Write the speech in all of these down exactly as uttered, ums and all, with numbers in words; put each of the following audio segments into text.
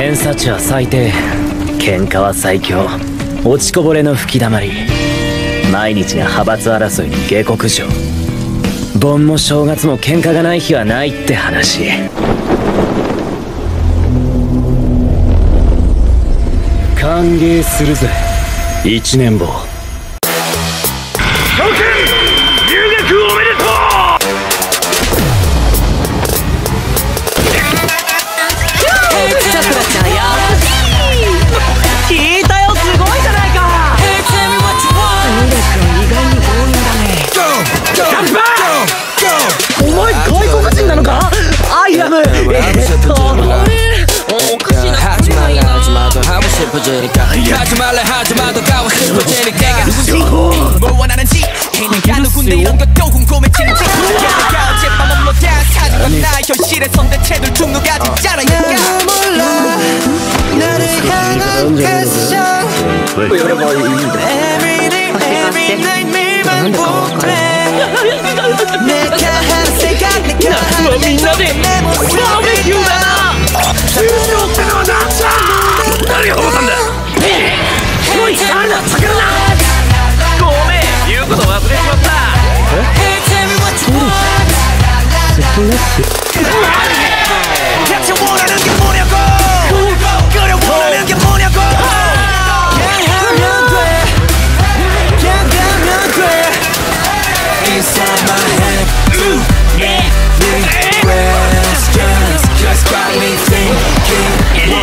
偏差値は最低、喧嘩は最強、落ちこぼれの吹き溜まり、毎日が派閥争いに下克上。盆も正月も喧嘩がない日はないって話。歓迎するぜ一年坊。諸君入学おめでとう。さくらちゃんや聞いたよ、すごいじゃないか。ミレ君意外に強引だね。キャンパー、お前外国人なのか。アイアムえっとおかしいな。始まれ始まるハブシップジェリカ、始まれ始まるガワシップジェリカ。뭐 원하는지 해내가 누군데 이런 것도 궁금해지는 지. 어젯밤 업로드한 사진과 나의 현실의 선대체들 중노가 진짜라. 나 몰라 나를 향한 패션 Everyday everyday 매일만 보내. 내가 한 생각 내가 하는 행동 내 모습이 유나何が起こったんだ。おい、誰だ、魚だ。ごめん、言うこと忘れちまった。え？そうだ。接近です。대체 원하는 게 뭐냐고. 그래 원하는 게 뭐냐고. 그냥 하면 돼. 그냥 가면 돼. Inside my head. Big questions just got me thinking.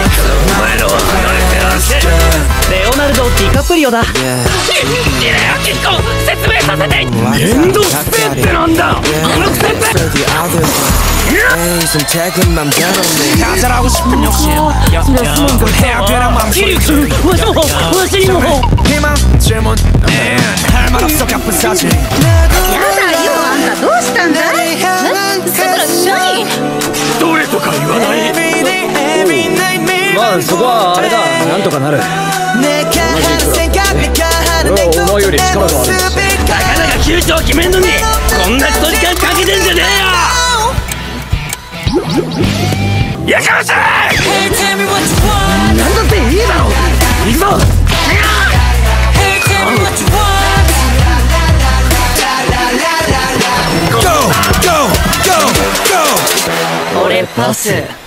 レオナルド・ディカプリオだ。結構説明させて。面倒くせえってなんだ。あのくせって。 가자라고 싶은 욕심 그 해야 되는 맘씨 희망 질문 할 말 없어 가쁜 사실. 야다요 안다どうしたんだい。何どれとか言わない。まあそこはあれだ、なんとかなる。俺はお前より力がある。たかだか急所を決めんのにこんな人時間かけてんじゃねえよ。やかましい。なんだっていいだろ。行くぞ。俺パス。